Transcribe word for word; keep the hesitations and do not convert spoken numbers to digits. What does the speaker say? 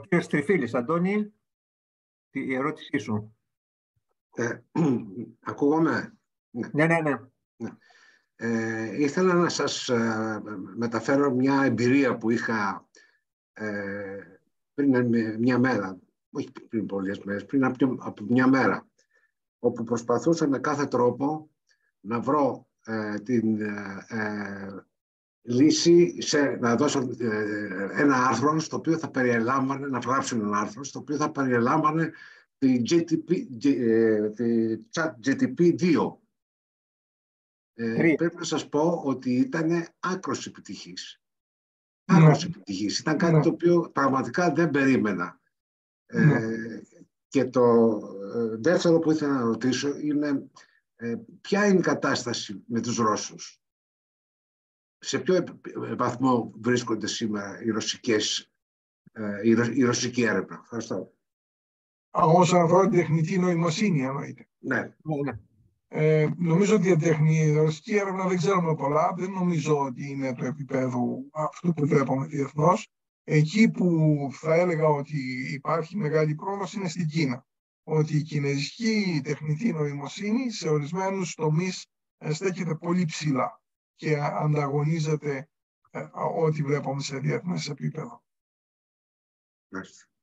κύριος Τριφίλης. Αντώνη, η ερώτησή σου. Ε, ακούγομαι. Ναι, ναι, ναι. ναι. Ε, ήθελα να σας ε, μεταφέρω μια εμπειρία που είχα ε, πριν μια μέρα, όχι πριν πολλές μέρες, πριν από μια μέρα, όπου προσπαθούσα με κάθε τρόπο να βρω ε, την ε, ε, λύση, σε, να δώσω ε, ένα άρθρο στο οποίο θα περιελάμβανε, να γράψω ένα άρθρο στο οποίο θα περιελάμβανε τη, τζι τι πι, ε, τη ChatGPT δύο. Ε, πρέπει να σας πω ότι ήταν άκρος επιτυχής. Άκρος ναι. επιτυχής. Ήταν κάτι ναι. το οποίο πραγματικά δεν περίμενα. Ναι. Ε, και το ε, δεύτερο που ήθελα να ρωτήσω είναι ε, ποια είναι η κατάσταση με τους Ρώσους. Σε ποιο βαθμό βρίσκονται σήμερα οι ρωσικές, ε, η, Ρο, η ρωσική έρευνα. Ευχαριστώ. Όσον αφορά την τεχνητή νοημοσύνη, εννοείται. Ναι. ναι. Ε, νομίζω ότι η τεχνη, ρωσική έρευνα δεν ξέρουμε πολλά. Δεν νομίζω ότι είναι του επίπεδου αυτού που βλέπουμε διεθνώς. Εκεί που θα έλεγα ότι υπάρχει μεγάλη πρόοδος είναι στην Κίνα. Ότι η κινέζικη τεχνητή νοημοσύνη σε ορισμένους τομείς στέκεται πολύ ψηλά και ανταγωνίζεται ε, ό,τι βλέπουμε σε διεθνές επίπεδο. Μάλιστα.